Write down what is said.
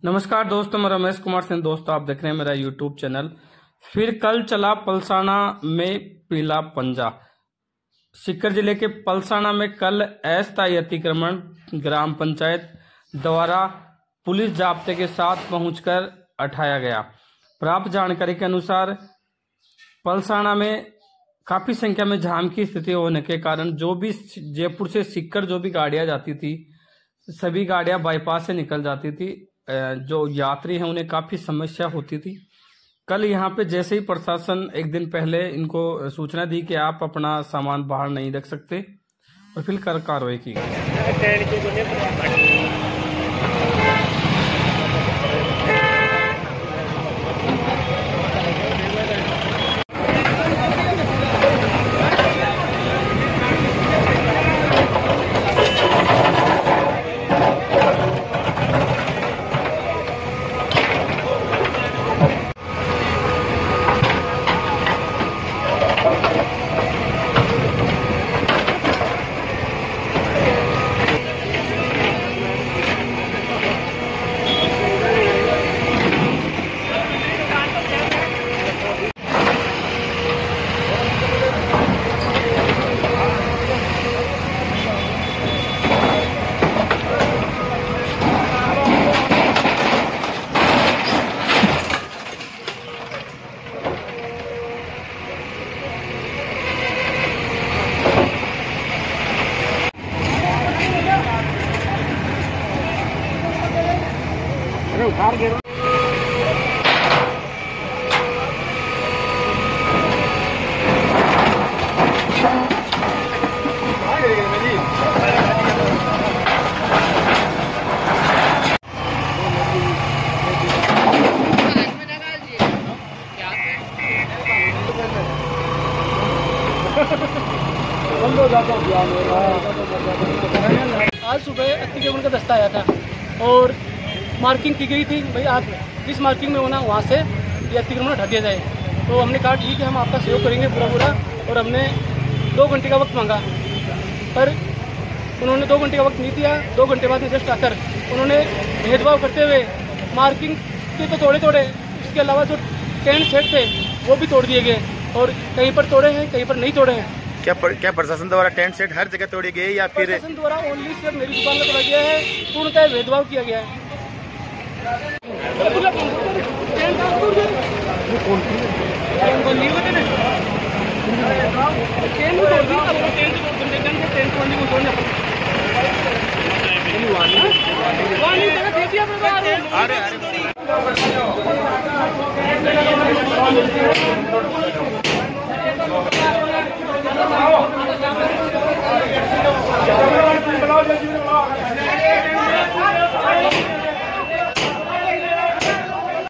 नमस्कार दोस्तों, मैं रमेश कुमार सिंह। दोस्तों, आप देख रहे हैं मेरा यूट्यूब चैनल। फिर कल चला पलसाना में पीला पंजा। सीकर जिले के पलसाना में कल अस्थायी अतिक्रमण ग्राम पंचायत द्वारा पुलिस जाब्ते के साथ पहुंचकर हटाया गया। प्राप्त जानकारी के अनुसार पलसाना में काफी संख्या में जाम की स्थिति होने के कारण जो भी जयपुर से सीकर जो भी गाड़ियां जाती थी, सभी गाड़ियां बाईपास से निकल जाती थी। जो यात्री हैं उन्हें काफी समस्या होती थी। कल यहाँ पे जैसे ही प्रशासन एक दिन पहले इनको सूचना दी कि आप अपना सामान बाहर नहीं रख सकते, और फिर कार्रवाई की गई। उखाड़ के आज सुबह अतिक्रमण का दस्ता आया था और मार्किंग की गई थी, भाई आप जिस मार्किंग में होना वहाँ से ये अतिक्रमण हटा दिया जाए। तो हमने कहा ठीक है, हम आपका सहयोग करेंगे पूरा, और हमने 2 घंटे का वक्त मांगा, पर उन्होंने 2 घंटे का वक्त नहीं दिया। 2 घंटे बाद में जस्ट आकर उन्होंने भेदभाव करते हुए मार्किंग के तो तोड़े, उसके अलावा जो टेंट सेट थे वो भी तोड़ दिए गए, और कहीं पर तोड़े हैं, कहीं पर नहीं तोड़े हैं। क्या प्रशासन द्वारा टेंट सेट हर जगह तोड़े गए या फिर प्रशासन द्वारा ओनली सिर्फ मेरी दुकान में तोड़ा गया है? पूर्णतः भेदभाव किया गया है। अरे